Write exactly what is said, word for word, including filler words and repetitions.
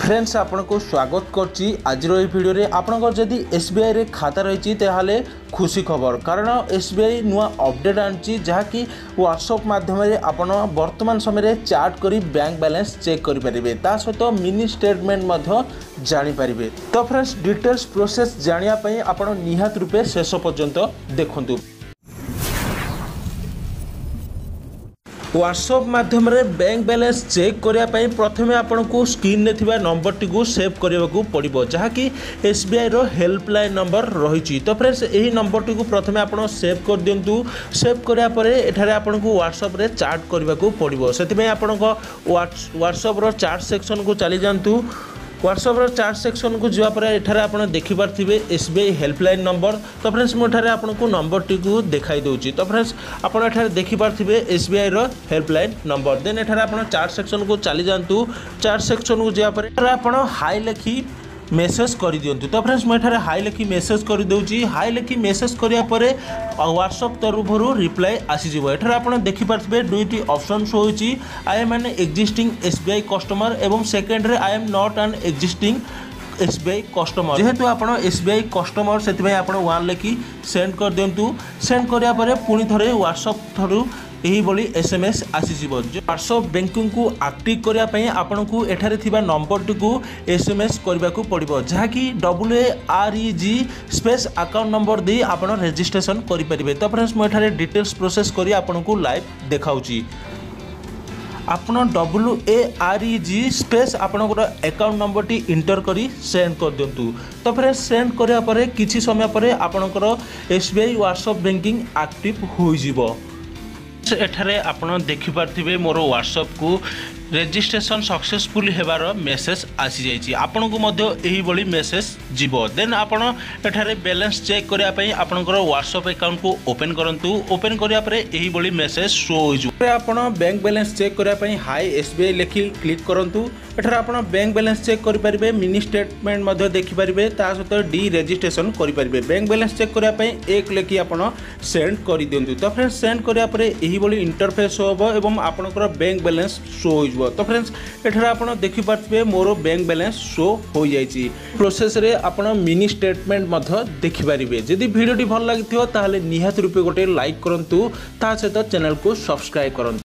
Friends आपको स्वागत करछि आज भिडियो रे आपनकर जदि एसबीआई रे खाता रही ताहले खुशी खबर कारण एसबीआई नुआ अपडेट आनी जहाँकि व्हाट्सएप माध्यम आपण वर्तमान समय चार्ट करी बैंक बैलेंस चेक करें ता सहित मिनी स्टेटमेंट जानीपारे। तो फ्रेंड्स डिटेल्स प्रोसेस जानापी आपण निहात रूपे शेष पर्यंत देखु। व्हाट्सएप माध्यम बैंक बैलेंस चेक करने प्रथमे आपन को स्क्रीन में थिबा नंबर टी को सेव करने को पड़ो जहाँकि एसबीआई रो हेल्पलाइन नंबर रही। तो फ्रेंड्स यही नंबर टी को प्रथमे आपन सेव कर दिंतु। सेव करापर एठारे आपन को व्हाट्सएप रे चार्ट करने को पड़ो से आपण व्हाट्सएप रो चार्ट सेक्शन को चली जातु। व्हाट्सएप रो चार्ट सेक्शन को जापर एठारे आपण देखिपारे एसबीआई हेल्पलाइन नंबर। तो फ्रेंड्स मुझे आपन को नंबर टी को देखाई दूची। तो फ्रेंड्स आपण एठारे देखिपारे एसबीआई रो हेल्पलाइन नंबर देन एठारे आपण चार्ट सेक्शन को चली जातु। चार्ट सेक्शन को जापर एठारे आपण हाई लिखी मेसेज कर दिंतु। तो फ्रेंड्स मुझे हाई लिखी मेसेज कर दूची। हाई लिखी मेसेज करापर व्हाट्सएप तरफ रिप्लाई आसीज। एठारे आप देखिपारे दुईटी ऑप्शन शो होची I am an existing SBI customer एवं सेकेंड रे I am not an existing SBI customer. जेहेतु आपन एसबीआई कस्टमर से आपन वन लिखी सेंड कर दिंतु। सेंड करापर पुणी थे व्हाट्सएप थ्रू यही बोली एसएमएस आसीज। व्हाट्सएप बैंकिंग को एक्टिव करने आपन को एठारे थिबा नंबर टी को एसएमएस करने को पड़ो जहाँकि W A R E G space account number दे आपन रजिस्ट्रेशन करें। तो फ्रेंड्स मुझे डिटेल्स प्रोसेस करी आपन को लाइव देखाऊँगी। आपन W A R E G space आपनकर अकाउंट नंबर टी इंटर करी सेंड कर दिंतु। तो फिर सेंड करिया परे किछि समय परे आपनकर एसबीआई व्हाट्सएप बैंकिंग एक्टिव हो जिवो। एठारे आपण देखिपारे मोर व्हाट्सएप को रजिस्ट्रेशन सक्सेसफुल हेबार मेसेज आसी जाइए। आपन को मध्य यही बड़ी मेसेज जीवो। देन आपण एठारे बैलेंस चेक करने आपनकर व्हाट्सएप अकाउंट को ओपन करंतु। ओपन करिया परे यही बड़ी मेसेज शो हो। आपण बैंक बैलेंस चेक करने हाई एसबीआई लिखि क्लिक करंतु। एठारे आपण बैंक बैलेंस चेक करि परिबे मिनी स्टेटमेंट मध्य देखि परिबे ता सहित डी रजिस्ट्रेशन करि परिबे। बैंक बैलेंस चेक करने एक लिखि आपण सेंड कर दिंतु। तो फ्रेंड्स सेंड करिया परे यही बड़ी इंटरफेस होबो एवं आपनकर बैंक बैलेंस शो हो। तो फ्रेंड्स एठारे आपण देखिपारे मोर बैंक बैलेंस शो हो जाइए। प्रोसेस रे आपण मिनी स्टेटमेंट मध्य देखिपारे। जदि वीडियो भल लगी ताहले निहात रूपे गोटे लाइक करंतु ता सहित चैनल को सब्सक्राइब करंतु।